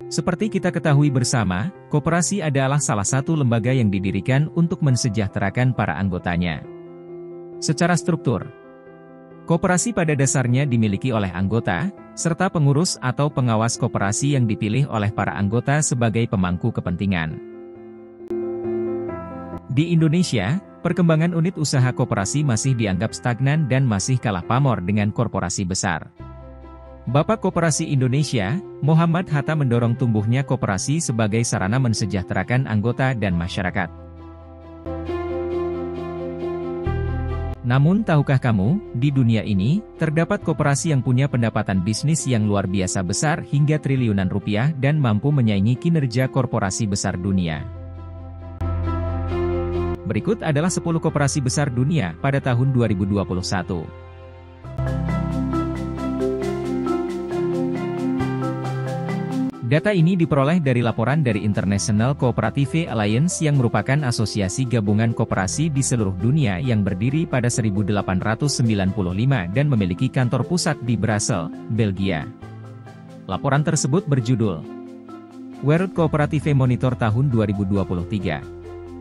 Seperti kita ketahui bersama, koperasi adalah salah satu lembaga yang didirikan untuk mensejahterakan para anggotanya. Secara struktur, koperasi pada dasarnya dimiliki oleh anggota, serta pengurus atau pengawas koperasi yang dipilih oleh para anggota sebagai pemangku kepentingan. Di Indonesia, perkembangan unit usaha koperasi masih dianggap stagnan dan masih kalah pamor dengan korporasi besar. Bapak Koperasi Indonesia, Muhammad Hatta mendorong tumbuhnya koperasi sebagai sarana mensejahterakan anggota dan masyarakat. Namun tahukah kamu, di dunia ini, terdapat koperasi yang punya pendapatan bisnis yang luar biasa besar hingga triliunan rupiah dan mampu menyaingi kinerja korporasi besar dunia. Berikut adalah 10 koperasi besar dunia pada tahun 2021. Data ini diperoleh dari laporan dari International Cooperative Alliance yang merupakan asosiasi gabungan koperasi di seluruh dunia yang berdiri pada 1895 dan memiliki kantor pusat di Brussels, Belgia. Laporan tersebut berjudul World Cooperative Monitor tahun 2023.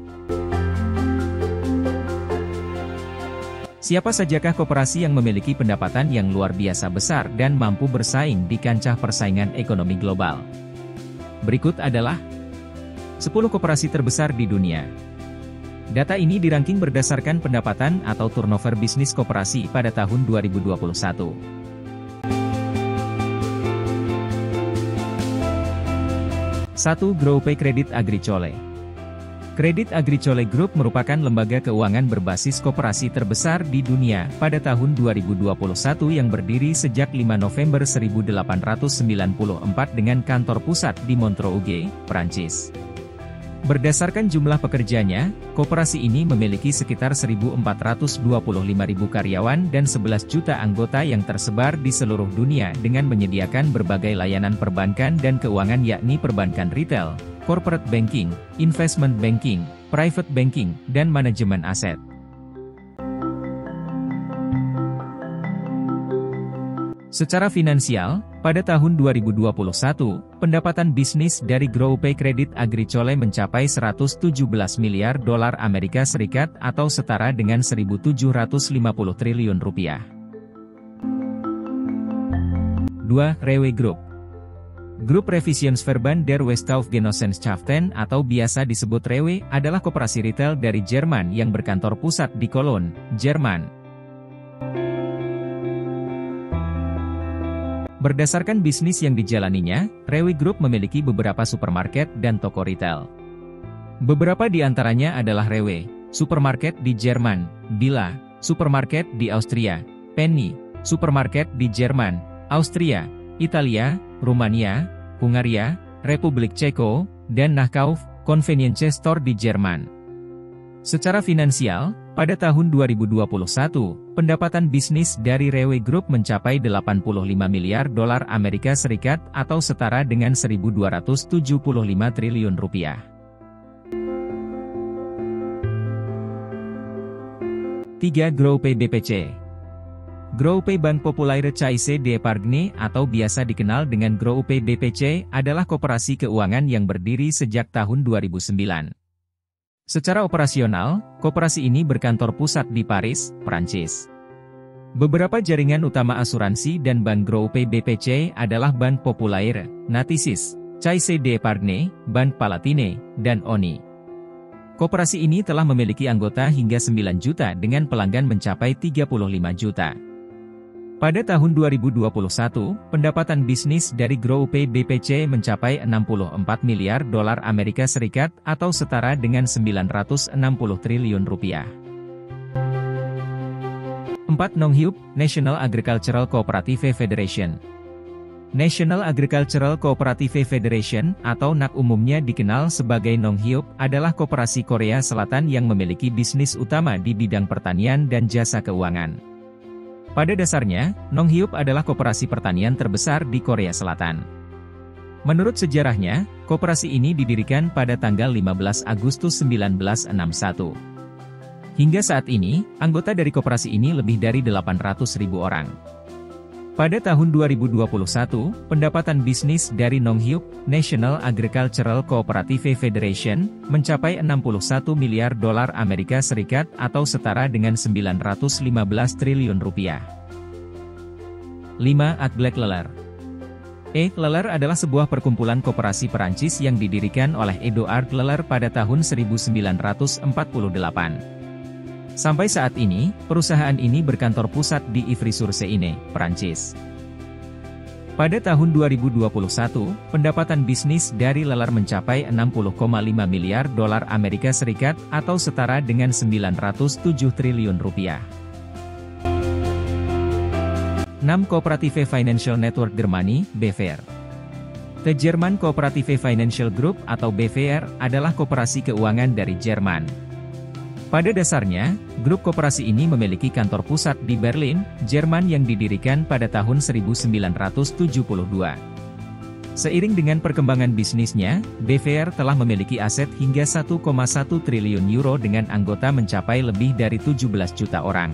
Siapa sajakah koperasi yang memiliki pendapatan yang luar biasa besar dan mampu bersaing di kancah persaingan ekonomi global? Berikut adalah 10 koperasi terbesar di dunia. Data ini dirangking berdasarkan pendapatan atau turnover bisnis koperasi pada tahun 2021. Satu, GrowPay Credit Agricole. Credit Agricole Group merupakan lembaga keuangan berbasis koperasi terbesar di dunia pada tahun 2021 yang berdiri sejak 5 November 1894 dengan kantor pusat di Montreuil, Prancis. Berdasarkan jumlah pekerjanya, koperasi ini memiliki sekitar 1.425.000 karyawan dan 11 juta anggota yang tersebar di seluruh dunia dengan menyediakan berbagai layanan perbankan dan keuangan yakni perbankan retail, corporate banking, investment banking, private banking, dan manajemen aset. Secara finansial, pada tahun 2021, pendapatan bisnis dari GrowPay Credit Agricole mencapai 117 miliar dolar Amerika Serikat atau setara dengan 1.750 triliun rupiah. 2. Rewe Group. Grup Revisionsverband der Westauffgenossenschaften atau biasa disebut Rewe adalah koperasi retail dari Jerman yang berkantor pusat di Cologne, Jerman. Berdasarkan bisnis yang dijalaninya, Rewe Group memiliki beberapa supermarket dan toko retail. Beberapa di antaranya adalah Rewe, supermarket di Jerman, Billa, supermarket di Austria, Penny, supermarket di Jerman, Austria, Italia, Rumania, Hungaria, Republik Ceko, dan Nachkauf, convenience store di Jerman. Secara finansial, pada tahun 2021, pendapatan bisnis dari Rewe Group mencapai 85 miliar dolar Amerika Serikat atau setara dengan 1.275 triliun rupiah. 3. GrowPay BPC. GrowPay Bank Populaire Caisse d'Epargne atau biasa dikenal dengan GrowPay BPC adalah koperasi keuangan yang berdiri sejak tahun 2009. Secara operasional, koperasi ini berkantor pusat di Paris, Prancis. Beberapa jaringan utama asuransi dan bank GrowPay BPC adalah Bank Populaire, Natixis, Caisse d'Epargne, Bank Palatine, dan ONI. Koperasi ini telah memiliki anggota hingga 9 juta dengan pelanggan mencapai 35 juta. Pada tahun 2021, pendapatan bisnis dari GrowPay BPC mencapai 64 miliar dolar Amerika Serikat atau setara dengan 960 triliun rupiah. 4. Nonghyup, National Agricultural Cooperative Federation. National Agricultural Cooperative Federation, atau NAC umumnya dikenal sebagai Nonghyup, adalah koperasi Korea Selatan yang memiliki bisnis utama di bidang pertanian dan jasa keuangan. Pada dasarnya, Nonghyup adalah koperasi pertanian terbesar di Korea Selatan. Menurut sejarahnya, koperasi ini didirikan pada tanggal 15 Agustus 1961. Hingga saat ini, anggota dari koperasi ini lebih dari 800.000 orang. Pada tahun 2021, pendapatan bisnis dari Nonghyuk, National Agricultural Cooperative Federation, mencapai 61 miliar dolar Amerika Serikat atau setara dengan 915 triliun rupiah. 5. Agglek Leller. Leller adalah sebuah perkumpulan koperasi Perancis yang didirikan oleh Édouard Leller pada tahun 1948. Sampai saat ini, perusahaan ini berkantor pusat di Ivry-sur-Seine, Perancis. Pada tahun 2021, pendapatan bisnis dari Leller mencapai 60,5 miliar dolar Amerika Serikat atau setara dengan 907 triliun rupiah. 6. Cooperative Financial Network Germany, BVR. The German Cooperative Financial Group atau BVR adalah koperasi keuangan dari Jerman. Pada dasarnya, grup koperasi ini memiliki kantor pusat di Berlin, Jerman yang didirikan pada tahun 1972. Seiring dengan perkembangan bisnisnya, BVR telah memiliki aset hingga 1,1 triliun euro dengan anggota mencapai lebih dari 17 juta orang.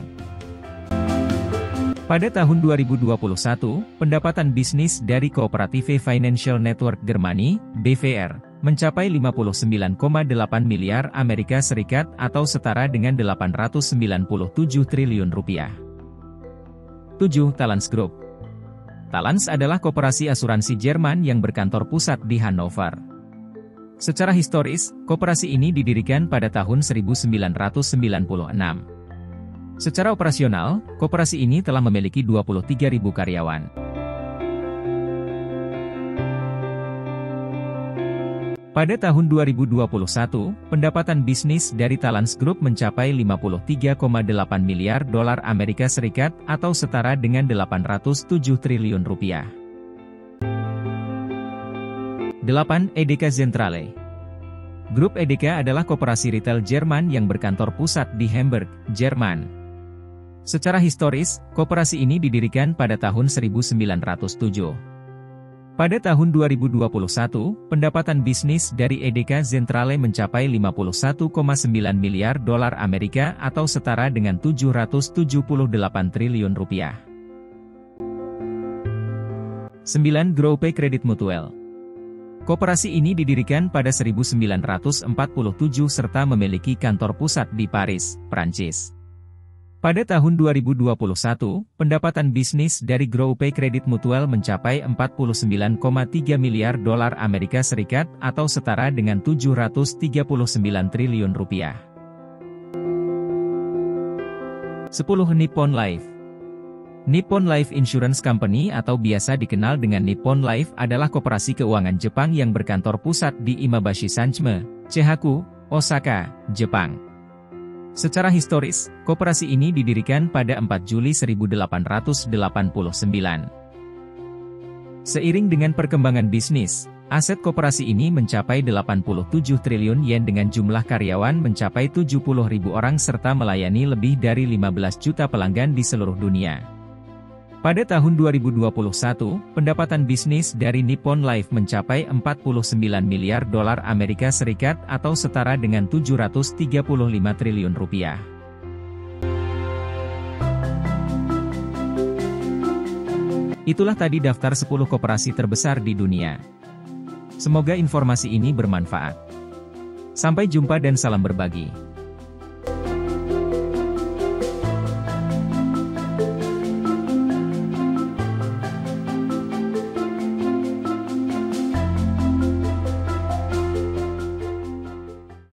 Pada tahun 2021, pendapatan bisnis dari Cooperative Financial Network Germany, BVR, mencapai 59,8 miliar Amerika Serikat atau setara dengan 897 triliun rupiah. 7. Talanx Group. Talanx adalah koperasi asuransi Jerman yang berkantor pusat di Hannover. Secara historis, koperasi ini didirikan pada tahun 1996. Secara operasional, koperasi ini telah memiliki 23.000 karyawan. Pada tahun 2021, pendapatan bisnis dari Talanx Group mencapai 53,8 miliar dolar Amerika Serikat atau setara dengan 807 triliun rupiah. 8. Edeka Zentrale. Grup Edeka adalah koperasi retail Jerman yang berkantor pusat di Hamburg, Jerman. Secara historis, koperasi ini didirikan pada tahun 1907. Pada tahun 2021, pendapatan bisnis dari Edeka Zentrale mencapai 51,9 miliar dolar Amerika atau setara dengan 778 triliun rupiah. 9. Groupe Credit Mutuel. Koperasi ini didirikan pada 1947 serta memiliki kantor pusat di Paris, Prancis. Pada tahun 2021, pendapatan bisnis dari Groupe Credit Mutuel mencapai 49,3 miliar dolar Amerika Serikat atau setara dengan 739 triliun rupiah. 10. Nippon Life. Nippon Life Insurance Company atau biasa dikenal dengan Nippon Life adalah koperasi keuangan Jepang yang berkantor pusat di Imabashi Sanchime, Chihaku, Osaka, Jepang. Secara historis, koperasi ini didirikan pada 4 Juli 1889. Seiring dengan perkembangan bisnis, aset koperasi ini mencapai 87 triliun yen dengan jumlah karyawan mencapai 70.000 orang serta melayani lebih dari 15 juta pelanggan di seluruh dunia. Pada tahun 2021, pendapatan bisnis dari Nippon Life mencapai 49 miliar dolar Amerika Serikat atau setara dengan 735 triliun rupiah. Itulah tadi daftar 10 koperasi terbesar di dunia. Semoga informasi ini bermanfaat. Sampai jumpa dan salam berbagi.